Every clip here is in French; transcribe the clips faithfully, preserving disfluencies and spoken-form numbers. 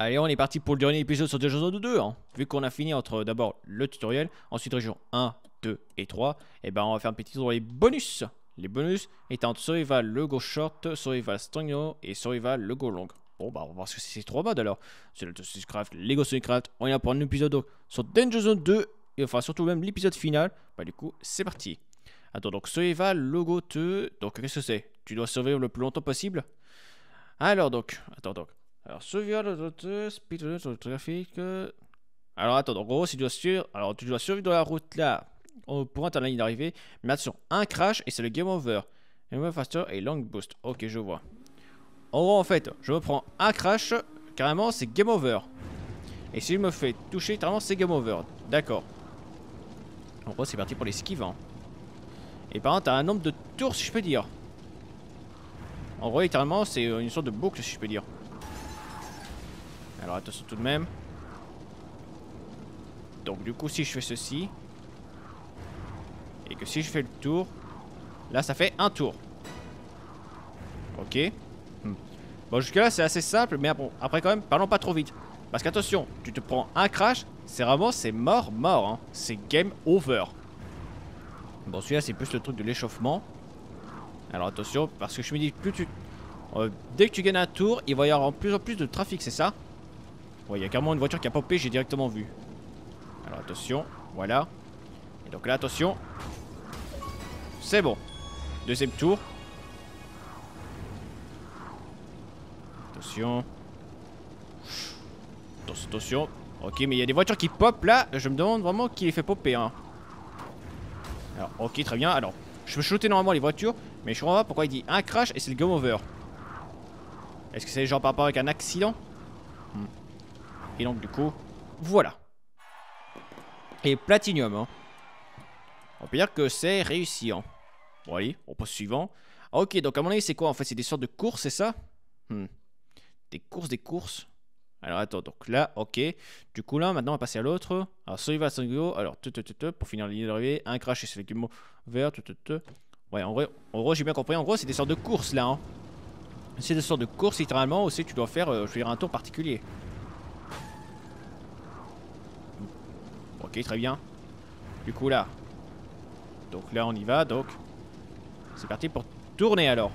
Allez, on est parti pour le dernier épisode sur Dungeons deux, hein. Vu qu'on a fini entre d'abord le tutoriel, ensuite région un, deux et trois, et ben on va faire un petit tour dans les bonus. Les bonus étant Survival le Go Short, Survival Stronghold et Survival le Go Long. Bon bah on va voir ce que c'est ces trois modes alors. C'est le Suicecraft, Lego Suicecraft, on est là pour un épisode donc, sur Dungeons deux, et enfin surtout même l'épisode final. Bah du coup c'est parti. Attends, donc Survival le Go deux, donc qu'est-ce que c'est? Tu dois survivre le plus longtemps possible. Alors donc, attends donc. Alors, survival de speed sur le trafic. Alors, attends, en gros, si tu dois suivre, alors tu dois survivre dans la route là pour atteindre la ligne d'arrivée. Mais attention, un crash et c'est le game over. Game over faster et long boost. Ok, je vois. En gros, en fait, je me prends un crash, carrément, c'est game over. Et si je me fais toucher, littéralement, c'est game over. D'accord. En gros, c'est parti pour les esquives. Hein. Et par contre, t'as un nombre de tours, si je peux dire. En gros, littéralement, c'est une sorte de boucle, si je peux dire. Alors attention tout de même. Donc du coup si je fais ceci et que si je fais le tour, là ça fait un tour. Ok. hmm. Bon jusque là c'est assez simple. Mais bon après quand même parlons pas trop vite. Parce qu'attention, tu te prends un crash, c'est vraiment c'est mort mort hein. C'est game over. Bon celui-là c'est plus le truc de l'échauffement. Alors attention parce que je me dis plus tu euh, dès que tu gagnes un tour il va y avoir en plus en plus de trafic, c'est ça? Ouais, il y a carrément une voiture qui a popé, j'ai directement vu. Alors attention, voilà. Et donc là, attention. C'est bon. Deuxième tour. Attention. Attention, attention. Ok, mais il y a des voitures qui pop là. Je me demande vraiment qui les fait popper. Hein. Alors, ok, très bien. Alors, je peux shooter normalement les voitures. Mais je comprends pas pourquoi il dit un crash et c'est le game over. Est-ce que c'est genre par rapport avec un accident? hmm. Et donc du coup, voilà. Et Platinum, hein. On peut dire que c'est réussi, hein. Bon allez, on passe suivant. Ah, ok, donc à mon avis c'est quoi en fait? C'est des sortes de courses, c'est ça? hmm. Des courses, des courses. Alors attends, donc là, ok. Du coup là, maintenant on va passer à l'autre. Alors Survival Stronghold, alors te, te, te, te, pour finir la ligne d'arrivée, un crash et c'est le mot vert, te, te, te. Ouais, en vrai, en gros j'ai bien compris, en gros c'est des sortes de courses là, hein. C'est des sortes de courses littéralement, aussi tu dois faire, euh, je veux dire, un tour particulier. Ok, très bien. Du coup là. Donc là on y va, donc. C'est parti pour tourner alors.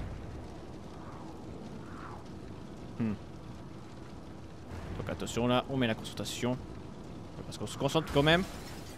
Hmm. Donc attention là, on met la concentration. Parce qu'on se concentre quand même.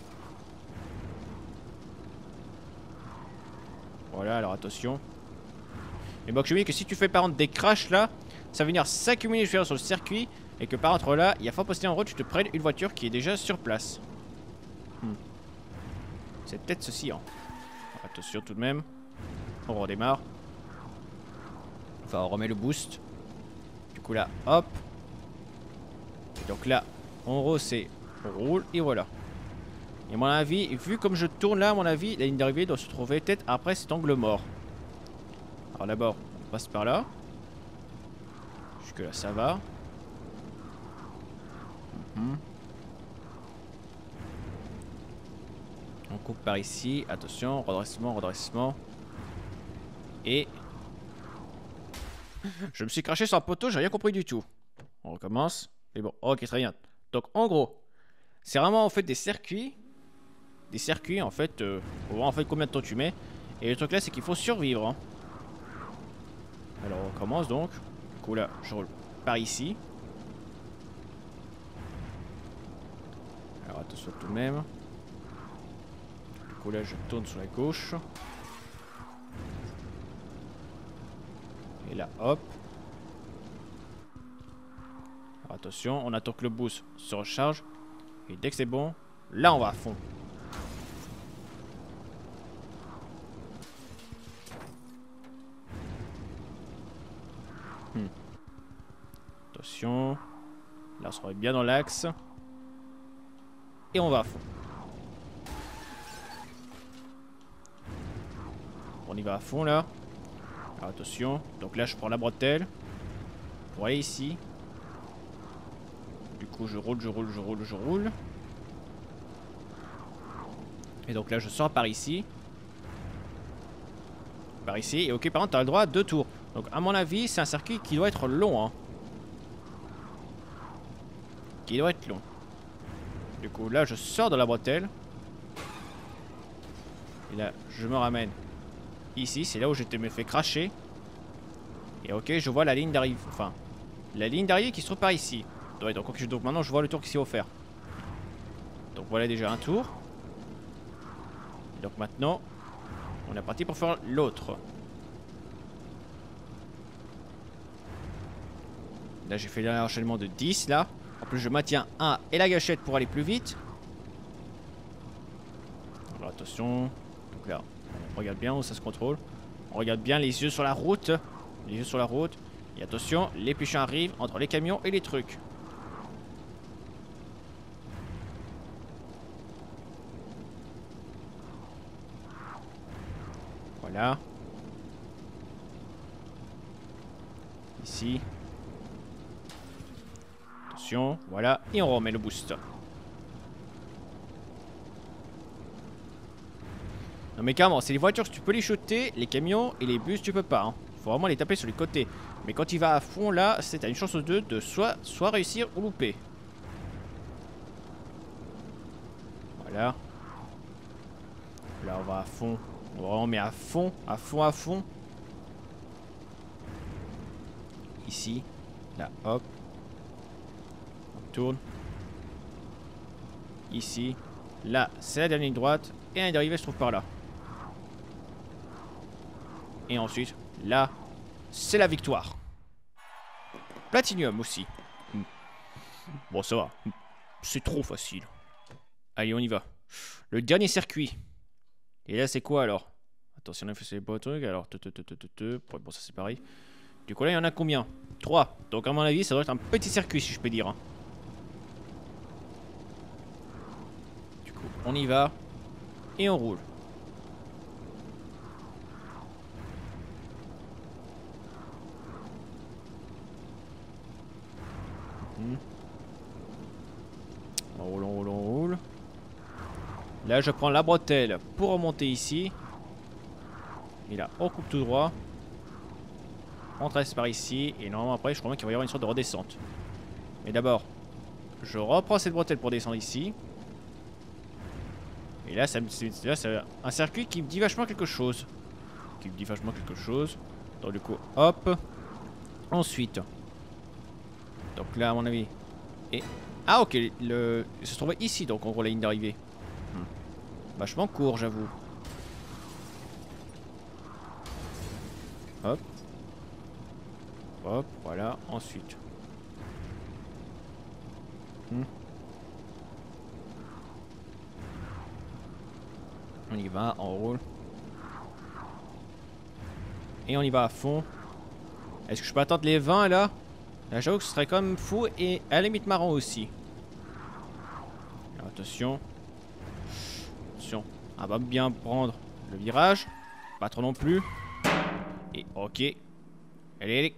Voilà, alors attention. Et bon, je me dis que si tu fais par exemple des crashs là, ça va venir s'accumuler sur le circuit. Et que par contre là, il y a fort possible en route, tu te prennes une voiture qui est déjà sur place. Hmm. C'est peut-être ceci, hein. Attention tout de même. On redémarre. Enfin, on remet le boost. Du coup là, hop. Et donc là, en gros, c'est on roule et voilà. Et à mon avis, vu comme je tourne là, à mon avis, la ligne d'arrivée doit se trouver peut-être après cet angle mort. Alors d'abord, on passe par là. Jusque là, ça va. Mm-hmm. On coupe par ici, attention, redressement, redressement. Et... je me suis craché sur un poteau, j'ai rien compris du tout. On recommence. Mais bon, ok, très bien. Donc en gros, c'est vraiment en fait des circuits. Des circuits en fait, euh, pour voir en fait combien de temps tu mets. Et le truc là, c'est qu'il faut survivre. Hein. Alors on recommence donc. Du coup là, je roule par ici. Alors attention tout de même. Du coup là je tourne sur la gauche. Et là hop. Alors, attention, on attend que le boost se recharge. Et dès que c'est bon, là on va à fond. Hmm. Attention. Là on se remet bien dans l'axe. Et on va à fond. On y va à fond là. Alors attention, donc là je prends la bretelle pour aller ici. Du coup je roule, je roule, je roule, je roule. Et donc là je sors par ici. Par ici, et ok par contre t'as le droit à deux tours. Donc à mon avis c'est un circuit qui doit être long hein. qui doit être long. Du coup, là, je sors de la bretelle. Et là, je me ramène ici. C'est là où j'étais me fait cracher. Et ok, je vois la ligne d'arrivée. Enfin, la ligne d'arrivée qui se trouve par ici. Ouais, donc, okay, donc maintenant, je vois le tour qui s'est offert. Donc voilà déjà un tour. Donc maintenant, on est parti pour faire l'autre. Là, j'ai fait un enchaînement de dix là. En plus, je maintiens un et la gâchette pour aller plus vite. Alors attention. Donc là, on regarde bien où ça se contrôle. On regarde bien les yeux sur la route. Les yeux sur la route. Et attention, les pichons arrivent entre les camions et les trucs. Voilà. Ici. Attention, voilà. Et on remet le boost. Non mais carrément, c'est les voitures, tu peux les shooter, les camions et les bus, tu peux pas. Hein. Faut vraiment les taper sur les côtés. Mais quand il va à fond là, c'est à une chance sur deux de soit, soit réussir ou louper. Voilà. Là on va à fond. On vraiment met à fond, à fond, à fond. Ici. Là, hop. On tourne. Ici. Là, c'est la dernière ligne droite. Et un dérivé se trouve par là. Et ensuite, là, c'est la victoire. Platinium aussi. Bon, ça va. C'est trop facile. Allez, on y va. Le dernier circuit. Et là, c'est quoi alors? Attention, on a fait ces beaux trucs. Alors, te, te, te, te, te, te. Bon, ça c'est pareil. Du coup, là, il y en a combien? trois. Donc, à mon avis, ça doit être un petit circuit, si je peux dire. Hein. Du coup, on y va. Et on roule. Mmh. On roule, on roule, on roule. Là, je prends la bretelle pour remonter ici. Et là, on coupe tout droit. On trace par ici. Et normalement, après, je crois qu'il va y avoir une sorte de redescente. Mais d'abord, je reprends cette bretelle pour descendre ici. Et là, c'est un circuit qui me dit vachement quelque chose. Qui me dit vachement quelque chose. Donc, du coup, hop. Ensuite. Donc là, à mon avis. Et. Ah, ok. Le... Il se trouvait ici, donc, en gros, la ligne d'arrivée. Hmm. Vachement court, j'avoue. Hop. Hop, voilà. Ensuite. Hmm. On y va, on roule. Et on y va à fond. Est-ce que je peux attendre les vingt là? Là, j'avoue que ce serait quand même fou et à la limite marrant aussi. Alors, attention. Attention. On va bien prendre le virage. Pas trop non plus. Et ok. Allez, allez.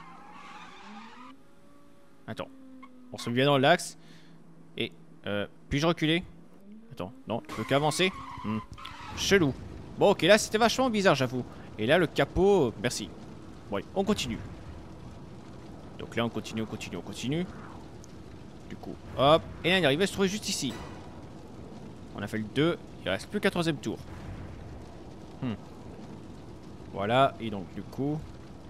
Attends. On se met bien dans l'axe. Et euh, puis-je reculer? Attends, non, je peux qu'avancer. Hmm. Chelou. Bon, ok, là c'était vachement bizarre, j'avoue. Et là, le capot, merci. Bon, on continue. Donc là, on continue, on continue, on continue. Du coup, hop. Et là, il arrive à se trouver juste ici. On a fait le deux. Il reste plus qu'un troisième tour. Hmm. Voilà, et donc, du coup.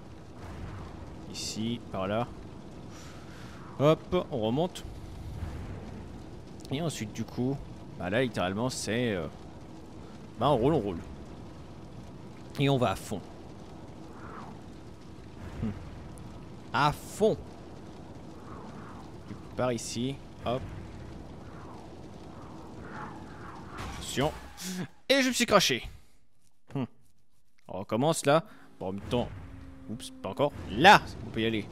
Ici, par là. Hop, on remonte. Et ensuite, du coup, bah là, littéralement, c'est. Euh, bah, on roule, on roule. Et on va à fond. Hmm. À fond. Par ici. Hop. Attention. Et je me suis craché. Hmm. On recommence là. Bon, en même temps. Oups, pas encore. Là, on peut y aller.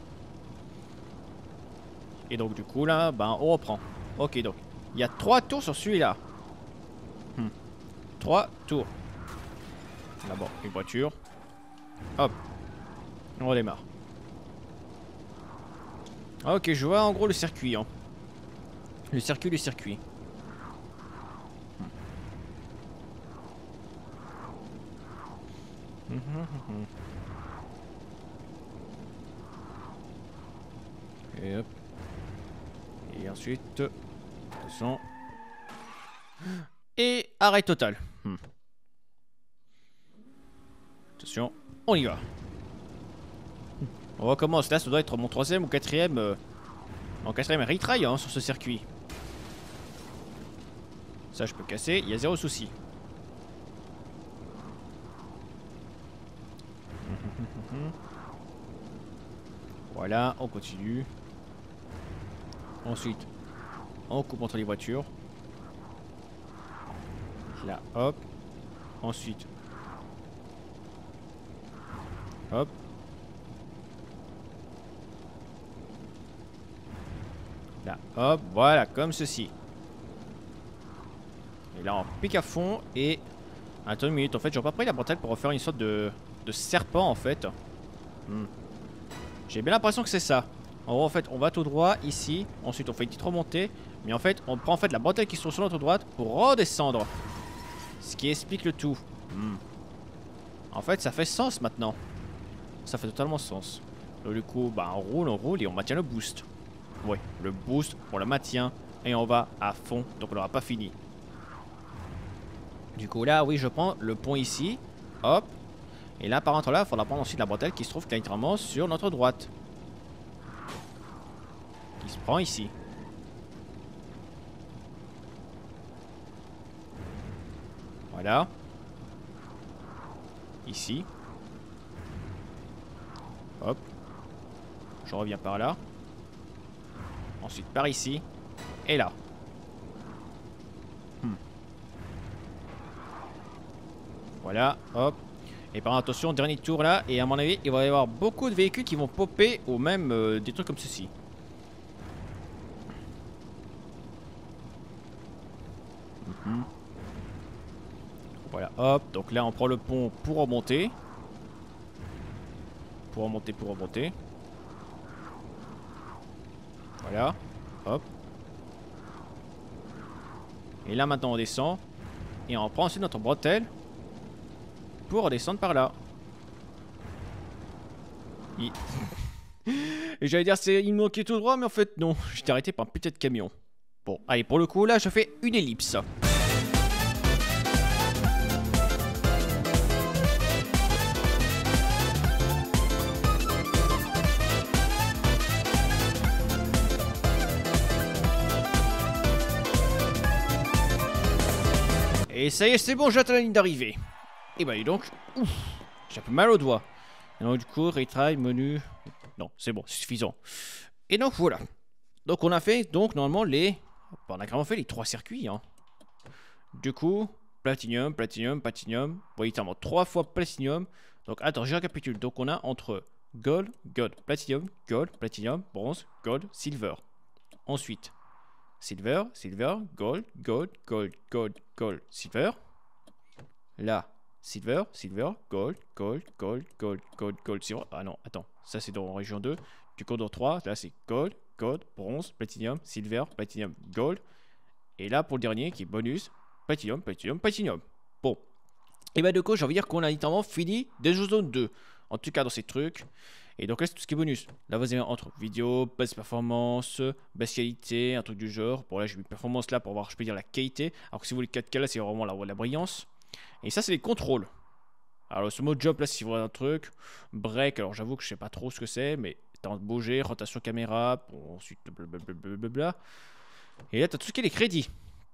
Et donc, du coup, là, ben, on reprend. Ok, donc. Il y a trois tours sur celui-là. Hmm. Trois tours. D'abord, une voiture. Hop. On redémarre. Ok, je vois en gros le circuit. Hein. Le circuit, le circuit. Hmm. Et hop. Et ensuite... descend. Et arrêt total. Hmm. Attention, on y va. On recommence, là ça doit être mon troisième ou quatrième... Euh... Mon quatrième retry hein, sur ce circuit. Ça je peux casser, il y a zéro souci. Voilà, on continue. Ensuite, on coupe entre les voitures. Là, hop. Ensuite, hop. Là, hop, voilà, comme ceci. Et là, on pique à fond et... Attends une minute, en fait, j'ai pas pris la bretelle pour refaire une sorte de, de serpent, en fait. Hmm. J'ai bien l'impression que c'est ça. En gros, en fait, on va tout droit, ici. Ensuite, on fait une petite remontée. Mais en fait, on prend en fait la bretelle qui se trouve sur notre droite pour redescendre. Ce qui explique le tout. Hmm. En fait, ça fait sens maintenant. Ça fait totalement sens. Donc, du coup, bah, on roule, on roule et on maintient le boost. Ouais, le boost, on le maintient et on va à fond, donc on n'aura pas fini. Du coup là, oui, je prends le pont ici, hop. Et là, par contre là, il faudra prendre ensuite la bretelle qui se trouve littéralement sur notre droite. Qui se prend ici. Voilà. Ici. Hop. Je reviens par là. Ensuite par ici. Et là. Hmm. Voilà, hop. Et par attention, dernier tour là. Et à mon avis, il va y avoir beaucoup de véhicules qui vont popper ou même euh, des trucs comme ceci. Hmm. Voilà, hop. Donc là, on prend le pont pour remonter. Pour remonter, pour remonter. Voilà, hop. Et là maintenant on descend. Et on prend ensuite notre bretelle pour redescendre par là. Il... Et j'allais dire c'est il me manquait tout droit, mais en fait non. J'étais arrêté par un putain de camion. Bon, allez, pour le coup là je fais une ellipse. Et ça y est, c'est bon, j'atteins la ligne d'arrivée. Et bah, dis donc, ouf, j'ai un peu mal au doigt. Et donc, du coup, retry, menu. Non, c'est bon, c'est suffisant. Et donc, voilà. Donc, on a fait, donc, normalement, les. On a carrément fait les trois circuits. Hein. Du coup, Platinum, Platinum, Platinum. Bon, littéralement, trois fois Platinum. Donc, attends, je récapitule. Donc, on a entre Gold, Gold, Platinum, Gold, Platinum, Bronze, Gold, Silver. Ensuite. Silver, Silver, Gold, Gold, Gold, Gold, Gold, Silver. Là, Silver, Silver, Gold, Gold, Gold, Gold, Gold, Gold, Silver. Ah non, attends, ça c'est dans région deux. Du coup, dans trois, là c'est Gold, Gold, Bronze, Platinum, Silver, Platinum, Gold. Et là, pour le dernier qui est bonus, Platinum, Platinum, Platinum. Bon. Et bah, du coup, j'ai envie de dire qu'on a littéralement fini Danger Zone deux. En tout cas, dans ces trucs. Et donc là, c'est tout ce qui est bonus. Là, vous avez entre vidéo, basse performance, basse qualité, un truc du genre. Bon, là, j'ai mis performance là pour voir, je peux dire, la qualité. Alors que si vous voulez quatre K, là, c'est vraiment la, la brillance. Et ça, c'est les contrôles. Alors, ce mode job, là, si vous voulez un truc. Break, alors j'avoue que je sais pas trop ce que c'est, mais temps de bouger, rotation caméra, bon, ensuite, blablabla. Et là, tu as tout ce qui est les crédits.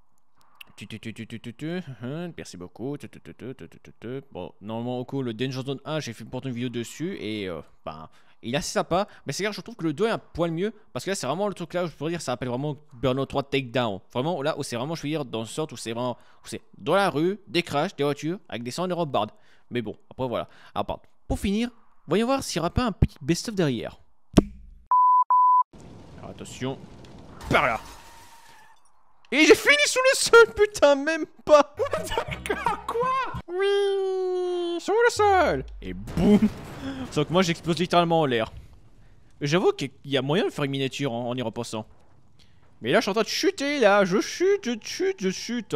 Merci beaucoup. Bon, normalement, au coup, le Danger Zone un, j'ai fait pourtant une vidéo dessus et euh, ben, il est assez sympa. Mais c'est clair, je trouve que le deux est un poil mieux parce que là, c'est vraiment le truc là où je pourrais dire, ça s'appelle vraiment Burnout trois Takedown. Vraiment, là où c'est vraiment, je veux dire, dans une sorte où c'est vraiment, où c'est dans la rue, des crashs, des voitures avec des cent euros de bardes. Mais bon, après voilà. Alors, pour finir, voyons voir s'il n'y aura pas un petit best-of derrière. Alors, attention, par là. Et j'ai fini sous le sol, putain, même pas. D'accord, quoi? Oui, sous le sol. Et boum. Sauf que moi, j'explose littéralement en l'air. J'avoue qu'il y a moyen de faire une miniature en, en y repensant. Mais là, je suis en train de chuter, là. Je chute, je chute, je chute.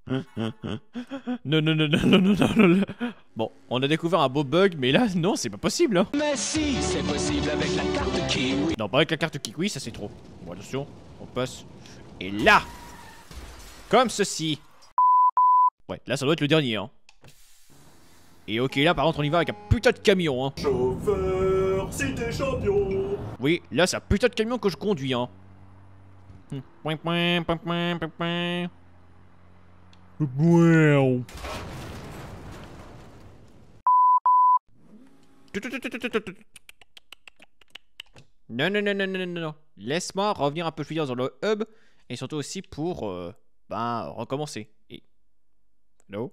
Non, non, non, non, non, non, non, non. Bon, on a découvert un beau bug, mais là, non, c'est pas possible. Hein. Mais si, c'est possible avec la carte Kiwi. Non, pas avec la carte Kiwi, ça c'est trop. Bon, attention, on passe. Et là, comme ceci. Ouais, là, ça doit être le dernier. Hein. Et ok, là, par contre, on y va avec un putain de camion. Hein. Chauffeur, cité champion. Oui, là, c'est un putain de camion que je conduis. Hein. Point, point, point, point, point, point. Wow. Non, non, non, non, non, non, non. Laisse-moi revenir un peu plus vite dans le hub. Et surtout aussi pour, euh, ben, recommencer. Et... Hello?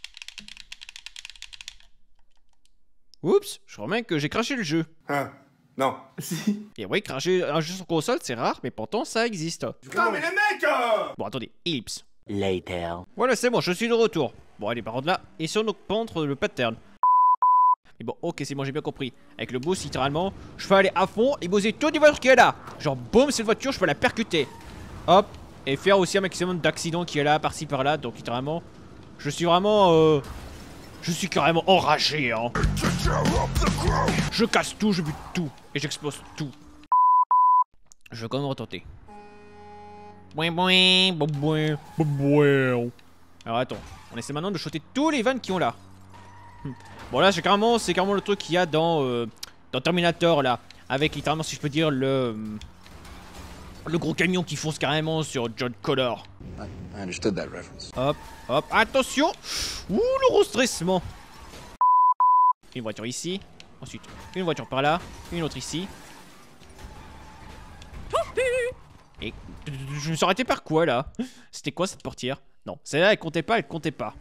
Oups, je crois même que j'ai craché le jeu. Hein? Non. Si. Et oui, cracher un jeu sur console, c'est rare, mais pourtant, ça existe. Non mais les mecs euh... Bon, attendez, ellipse. Later. Voilà, c'est bon, je suis de retour. Bon, allez, par contre là, essayons de prendre le pattern. Mais bon, ok, c'est bon, j'ai bien compris. Avec le boost, littéralement, je peux aller à fond et bosser toute les voitures qui est là. Genre, boum, cette voiture, je peux la percuter. Hop, et faire aussi un maximum d'accidents qui est là, par-ci, par-là. Donc, littéralement, je suis vraiment... Euh, je suis carrément enragé, hein. Je casse tout, je bute tout. Et j'explose tout. Je vais quand même retenter. Bouin bouin, bouin bouin. Alors attends, on essaie maintenant de shotter tous les vannes qui ont là. Bon là c'est carrément, c'est carrément le truc qu'il y a dans, euh, dans Terminator là. Avec littéralement si je peux dire le... Le gros camion qui fonce carrément sur John Connor. I understood that reference. Hop, hop, attention. Ouh, le restressement. Une voiture ici. Ensuite, une voiture par là. Une autre ici. Et je me suis arrêté par quoi là? C'était quoi cette portière? Non, celle-là elle comptait pas, elle comptait pas.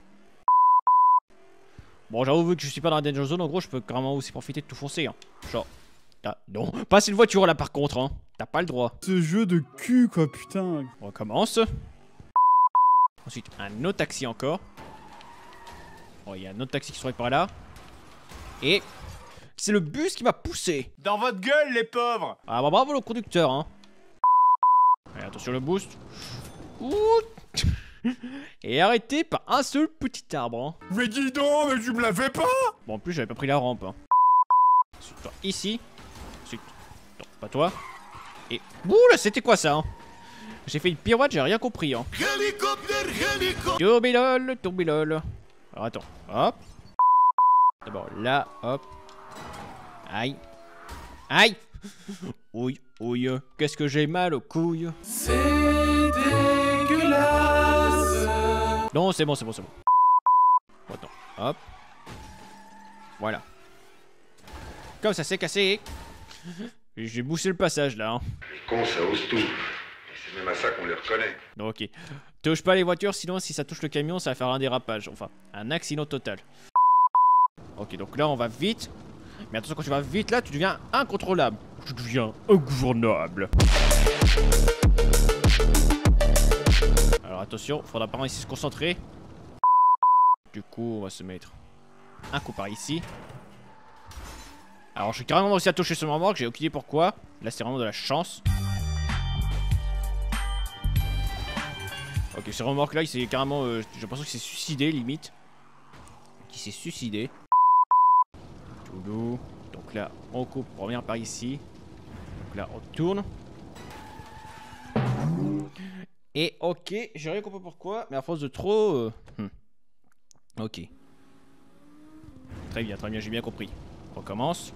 Bon, j'avoue, vu que je suis pas dans la danger zone, en gros, je peux carrément aussi profiter de tout foncer. Hein. Genre, ah, non, pas cette voiture là par contre, hein. T'as pas le droit. Ce jeu de cul quoi, putain. On recommence. Ensuite, un autre taxi encore. Oh, il y a un autre taxi qui serait par là. Et c'est le bus qui m'a poussé. Dans votre gueule les pauvres. Ah bah bravo le conducteur, hein. Allez, attention le boost. Ouh. Et arrêté par un seul petit arbre. Hein. Mais dis donc, mais tu me l'as fait pas. Bon, en plus, j'avais pas pris la rampe. Hein. Ensuite, toi, ici. Ensuite, non, pas toi. Et... Ouh là, c'était quoi ça hein. J'ai fait une pirouette, j'ai rien compris. Hein. Hélicoptère, hélicoptère. Tourbillol, tourbillol. Alors attends, hop. D'abord là, hop. Aïe. Aïe. Ouille, ouille. Qu'est-ce que j'ai mal aux couilles. C'est dégueulasse. Non, c'est bon, c'est bon, c'est bon. Bon, attends, hop. Voilà. Comme ça, c'est cassé. J'ai bouché le passage là. Hein. Les cons, ça ose tout. Et c'est même à ça qu'on les reconnaît. Ok. Touche pas les voitures, sinon si ça touche le camion, ça va faire un dérapage. Enfin, un accident total. Ok, donc là on va vite. Mais attention, quand tu vas vite là, tu deviens incontrôlable. Tu deviens ingouvernable. Alors attention, faudra par ici se concentrer. Du coup, on va se mettre un coup par ici. Alors, j'ai carrément réussi à toucher ce remorque, j'ai aucune idée pourquoi. Là, c'est vraiment de la chance. Ok, ce remorque là, il s'est carrément. Euh, j'ai l'impression qu'il s'est suicidé, limite. Qu'il s'est suicidé. Tout doux. Donc là, on coupe pour revenir par ici. Donc là, on tourne. Et ok, j'ai rien compris pourquoi, mais à force de trop. Euh... Hmm. Ok. Très bien, très bien, j'ai bien compris. On recommence.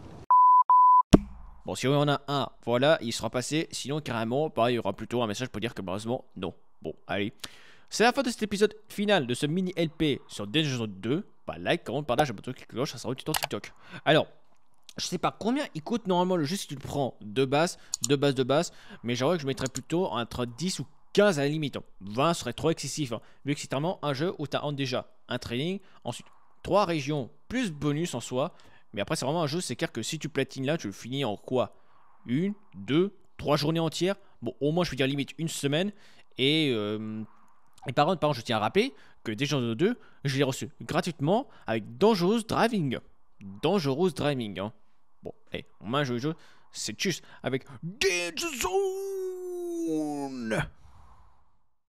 Bon, si on en a un, voilà, il sera passé. Sinon, carrément, pareil, il y aura plutôt un message pour dire que malheureusement, non. Bon, allez. C'est la fin de cet épisode final de ce mini L P sur Danger Zone deux. Bah, like, comment, partage, abonne-toi, clique la cloche, ça sera tout sur TikTok. Alors, je sais pas combien il coûte normalement le jeu si tu le prends de base, de base, de base. Mais j'aurais que je mettrais plutôt entre dix ou quinze à la limite. vingt serait trop excessif. Hein, vu que c'est vraiment un jeu où tu as déjà un training, ensuite trois régions plus bonus en soi. Mais après, c'est vraiment un jeu, c'est clair que si tu platines là, tu le finis en quoi? Une, deux, trois journées entières. Bon, au moins, je veux dire limite une semaine. Et, euh, et par contre, par contre, je tiens à rappeler que Danger Zone deux, je l'ai reçu gratuitement avec Dangerous Driving. Dangerous Driving. Hein. Bon, hey, on m'a joué le jeu, c'est juste avec Danger Zone.